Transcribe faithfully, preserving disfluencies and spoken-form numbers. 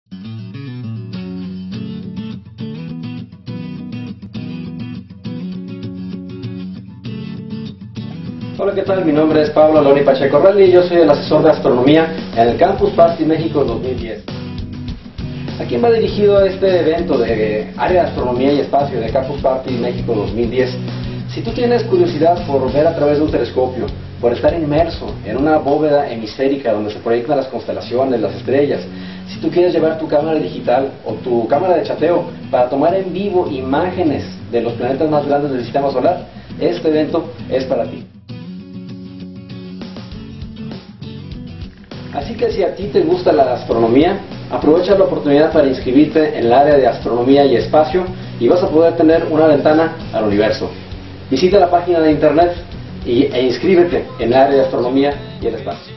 Hola, ¿qué tal? Mi nombre es Pablo Aloni Pacheco Rally y yo soy el asesor de astronomía en el Campus Party México dos mil diez. ¿A quién va dirigido este evento de área de astronomía y espacio de Campus Party México dos mil diez? Si tú tienes curiosidad por ver a través de un telescopio, por estar inmerso en una bóveda hemisférica donde se proyectan las constelaciones, las estrellas, si tú quieres llevar tu cámara digital o tu cámara de chateo para tomar en vivo imágenes de los planetas más grandes del sistema solar, este evento es para ti. Así que si a ti te gusta la astronomía, aprovecha la oportunidad para inscribirte en el área de astronomía y espacio y vas a poder tener una ventana al universo. Visita la página de internet y, e inscríbete en el área de astronomía y el espacio.